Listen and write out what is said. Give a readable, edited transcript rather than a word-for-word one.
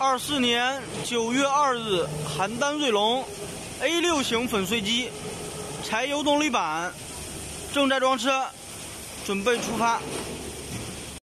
24年9月2日，邯郸瑞龙 A6 型粉碎机，柴油动力板，正在装车，准备出发。